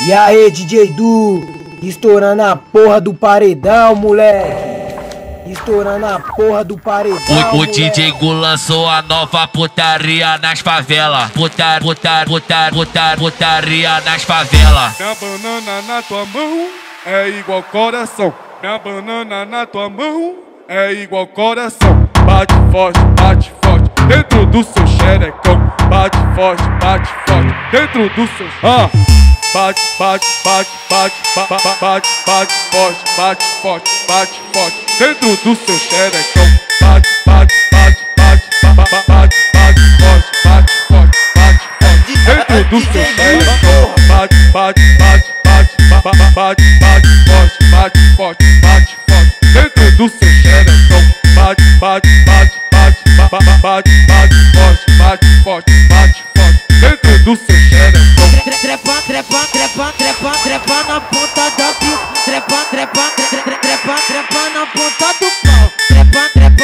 E aí, DJ Du, estourando a porra do paredão, moleque. Estourando a porra do paredão. O DJ Gu lançou a nova putaria nas favelas. Putaria nas favelas. Minha banana na tua mão é igual coração. Minha banana na tua mão é igual coração. Bate forte dentro do seu xerecão. Bate forte dentro do seu bate forte dentro do seu xerecão. Bate forte dentro do seu xerecão. Bate forte dentro do seu xerecão. Bate forte dentro do seu xerecão. Trepa na ponta da pista. Trepa na ponta do pau. Trepa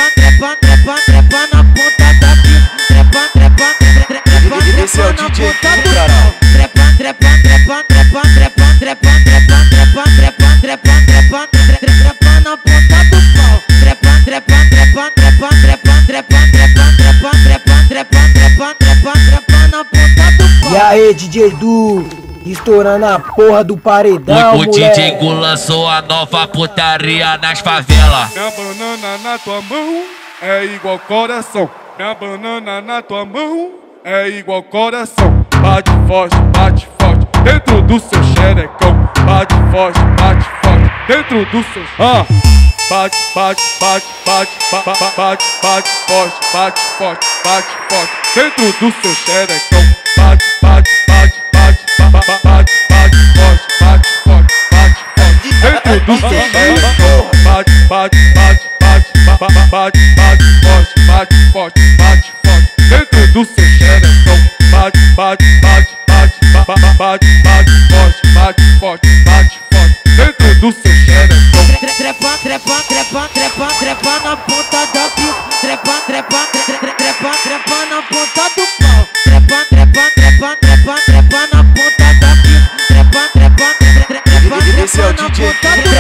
na ponta da pista. Trepa na ponta do pau. Trepa na ponta do pau. Trepa na ponta do pau. E aí, DJ Du, estourando a porra do paredão, O moleque. DJ Gu lançou a nova putaria nas favelas. Minha banana na tua mão é igual coração. Minha banana na tua mão é igual coração. Bate forte dentro do seu xerecão. Bate forte dentro do seu bate forte dentro do seu xerecão. Bate forte dentro do seu xerecão. Bate forte dentro do seu xerecão. Bate forte dentro do seu xerecão. Trepa na ponta da pista. Trepa na ponta do pau. Trepa na ponta da pista. Trepa na ponta do pau.